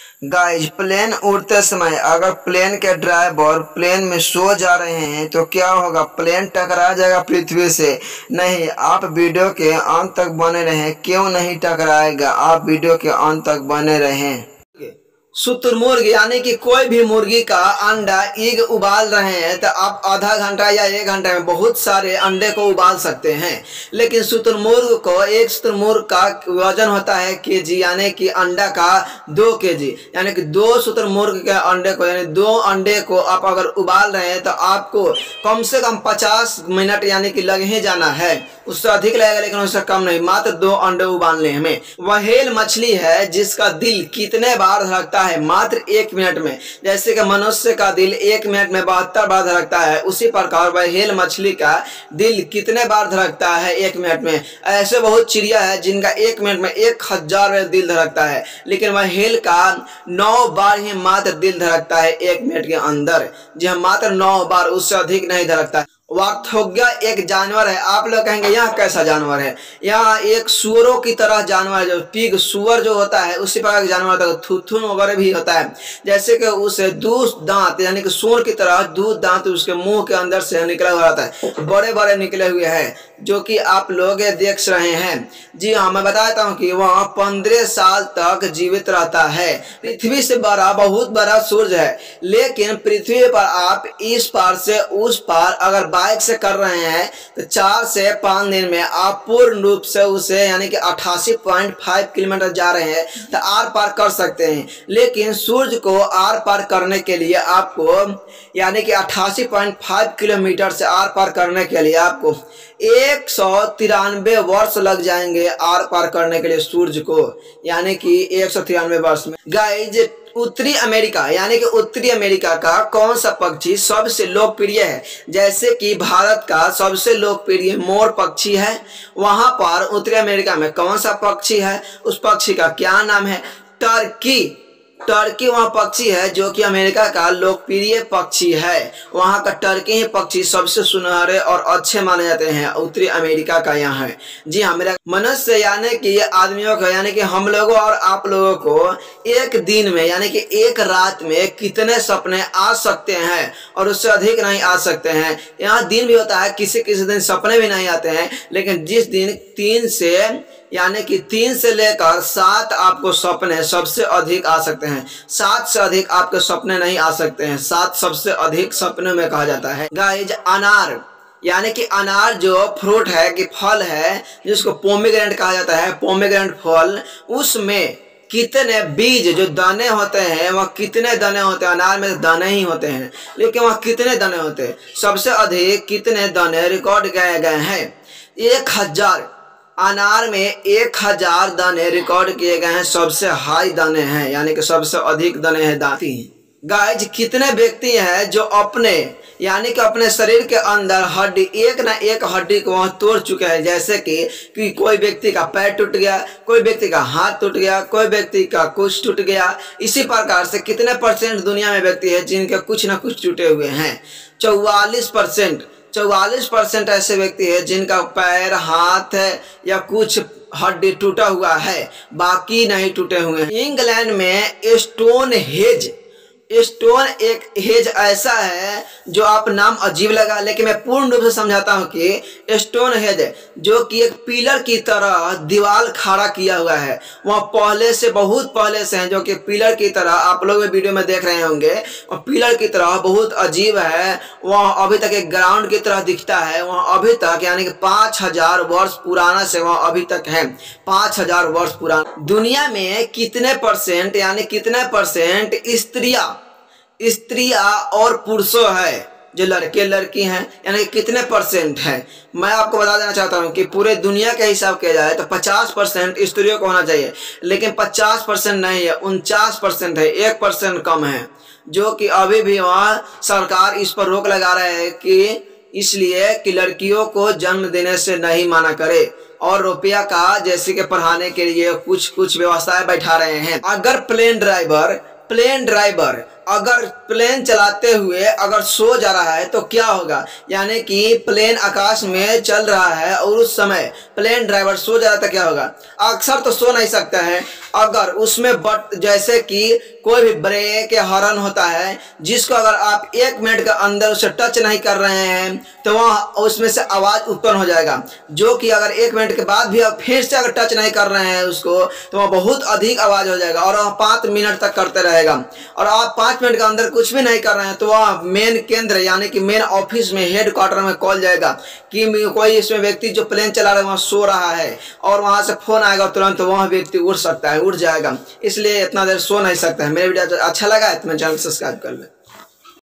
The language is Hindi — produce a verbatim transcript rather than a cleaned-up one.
गाइज, प्लेन उड़ते समय अगर प्लेन के ड्राइवर प्लेन में सो जा रहे हैं तो क्या होगा? प्लेन टकरा जाएगा पृथ्वी से। नहीं, आप वीडियो के अंत तक बने रहें। क्यों नहीं टकराएगा? आप वीडियो के अंत तक बने रहें। शुतुरमुर्ग यानी कि कोई भी मुर्गी का अंडा एग उबाल रहे हैं तो आप आधा घंटा या एक घंटे में बहुत सारे अंडे को उबाल सकते हैं। लेकिन शुतुरमुर्ग को एक शुतुरमुर्ग का वजन होता है केजी, यानी कि अंडा का दो केजी, यानी कि दो शुतुरमुर्ग के अंडे को यानी दो अंडे को आप अगर उबाल रहे हैं तो आपको कम से कम पचास मिनट यानी कि लग ही जाना है। उससे अधिक लगेगा लेकिन उससे कम नहीं, मात्र दो अंडे उबालने हमें। व्हेल मछली है जिसका दिल कितने बार धड़कता है? मात्र एक मिनट में। जैसे कि मनुष्य का दिल एक मिनट में बहत्तर बार धड़कता है, उसी प्रकार व्हेल मछली का दिल कितने बार धड़कता है? एक मिनट में। ऐसे बहुत चिड़िया है जिनका एक मिनट में एक हजार बार दिल धड़कता है, लेकिन व्हेल का नौ बार ही मात्र दिल धड़कता है एक मिनट के अंदर। जी हाँ, मात्र नौ बार, उससे अधिक नहीं धड़कता। वार्थोग्या एक जानवर है। आप लोग कहेंगे यह कैसा जानवर है? यह एक सुअरों की तरह जानवर है। जो पिग सुअर जो होता है उसी प्रकार का जानवर होता है। थुथुन वगैरह भी होता है। जैसे कि उसे दूध दांत यानी कि सूंड की तरह दूध दांत उसके मुंह के अंदर से निकला हुआ रहता है, बड़े बड़े निकले हुए हैं, जो कि आप लोग देख रहे हैं। जी हाँ, मैं बताता हूँ कि वह पंद्रह साल तक जीवित रहता है। पृथ्वी से बड़ा बहुत बड़ा सूर्य है, लेकिन पृथ्वी पर आप इस पार से उस पार अगर बाइक से कर रहे हैं तो चार से पाँच दिन में आप पूर्ण रूप से उसे यानी कि अट्ठासी पॉइंट पाँच किलोमीटर जा रहे हैं तो आर पार कर सकते हैं। लेकिन सूर्य को आर पार करने के लिए आपको यानी कि अट्ठासी पॉइंट पाँच किलोमीटर से आर पार करने के लिए आपको एक सौ तिरानवे वर्ष लग जाएंगे आर पार करने के लिए सूर्य को, यानी कि एक सौ तिरानवे वर्ष में। गाइज, उत्तरी अमेरिका यानी कि उत्तरी अमेरिका का कौन सा पक्षी सबसे लोकप्रिय है? जैसे कि भारत का सबसे लोकप्रिय मोर पक्षी है, वहां पर उत्तरी अमेरिका में कौन सा पक्षी है? उस पक्षी का क्या नाम है? टर्की। टर्की वहाँ पक्षी है जो कि अमेरिका का लोकप्रिय पक्षी है। वहाँ का टर्की ही पक्षी सबसे सुनहरे और अच्छे माने जाते हैं। उत्तरी अमेरिका का यहाँ है। जी हाँ, मेरा मनुष्य यानी कि आदमियों को यानी कि हम लोगों और आप लोगों को एक दिन में यानी कि एक रात में कितने सपने आ सकते हैं और उससे अधिक नहीं आ सकते हैं। यहाँ दिन भी होता है, किसी किसी दिन सपने भी नहीं आते हैं, लेकिन जिस दिन तीन से यानी कि तीन से लेकर सात आपको सपने सबसे अधिक आ सकते हैं। सात से अधिक आपके सपने नहीं आ सकते हैं। सात सबसे अधिक सपने में कहा जाता है। गाइज, अनार यानी कि अनार जो फ्रूट है कि फल है जिसको पोमीग्रेनेट कहा जाता है, पोमीग्रेनेट फल, उसमें कितने बीज जो दाने होते हैं वह कितने दाने होते हैं? अनार में दाने ही होते हैं, लेकिन वह कितने दाने होते हैं? सबसे अधिक कितने दाने रिकॉर्ड किए गए हैं? एक हजार। अनार में एक हजार दाने रिकॉर्ड किए गए हैं। सबसे हाई दाने हैं यानी कि सबसे अधिक दाने हैं दाती। गाइज, कितने व्यक्ति हैं जो अपने यानी कि अपने शरीर के अंदर हड्डी एक ना एक हड्डी को वह तोड़ चुके हैं? जैसे कि, कि कोई व्यक्ति का पैर टूट गया, कोई व्यक्ति का हाथ टूट गया, कोई व्यक्ति का कुछ टूट गया। इसी प्रकार से कितने परसेंट दुनिया में व्यक्ति है जिनके कुछ ना कुछ टूटे हुए हैं? चौवालीस परसेंट। चौवालीस परसेंट ऐसे व्यक्ति है जिनका पैर, हाथ या कुछ हड्डी टूटा हुआ है, बाकी नहीं टूटे हुए हैं। इंग्लैंड में स्टोन हेज स्टोन एक हेज ऐसा है जो आप नाम अजीब लगा, लेकिन मैं पूर्ण रूप से समझाता हूँ कि स्टोन हेज जो कि एक पिलर की तरह दीवार खड़ा किया हुआ है, वह पहले से बहुत पहले से है, जो कि पिलर की तरह आप लोग वीडियो में देख रहे होंगे। वह पिलर की तरह बहुत अजीब है। वह अभी तक एक ग्राउंड की तरह दिखता है। वह अभी तक यानी कि पाँच हजार वर्ष पुराना से वह अभी तक है। पाँच हजार वर्ष पुराना। दुनिया में कितने परसेंट यानी कितने परसेंट स्त्रियां स्त्रियां और पुरुषों है जो लड़के लड़की हैं, यानी कि कितने परसेंट है? मैं आपको बता देना चाहता हूं कि पूरे दुनिया के हिसाब किया जाए तो पचास परसेंट स्त्रियों को होना चाहिए, लेकिन पचास परसेंट नहीं है, उनचास परसेंट है। एक परसेंट कम है, जो कि अभी भी वहाँ सरकार इस पर रोक लगा रहे हैं कि इसलिए कि लड़कियों को जन्म देने से नहीं माना करे, और रुपया का जैसे कि पढ़ाने के लिए कुछ कुछ व्यवस्थाएं बैठा रहे हैं। अगर प्लेन ड्राइवर प्लेन ड्राइवर अगर प्लेन चलाते हुए अगर सो जा रहा है तो क्या होगा, यानी कि प्लेन आकाश में चल रहा है और उस समय प्लेन ड्राइवर सो जा रहा था, क्या होगा। अक्सर तो सो नहीं सकता है, अगर उसमें बट जैसे कि कोई भी ब्रेक या हॉर्न होता है जिसको अगर आप एक मिनट के अंदर उसे टच नहीं कर रहे हैं तो वह उसमें से आवाज़ उत्पन्न हो जाएगा, जो कि अगर एक मिनट के बाद भी आप फिर से अगर टच नहीं कर रहे हैं उसको तो वह बहुत अधिक आवाज़ हो जाएगा और वह पाँच मिनट तक करते रहेगा। और आप पाँच मिनट के अंदर कुछ भी नहीं कर रहे हैं तो वह मेन केंद्र यानी कि मेन ऑफिस में हेड क्वार्टर में कॉल जाएगा कि कोई इसमें व्यक्ति जो प्लेन चला रहा है वहाँ सो रहा है, और वहाँ से फोन आएगा तुरंत तो वह व्यक्ति उड़ सकता है, उड़ जाएगा। इसलिए इतना देर सो नहीं सकता है। मेरे वीडियो अच्छा लगा है तो मेरे चैनल सब्सक्राइब कर लें।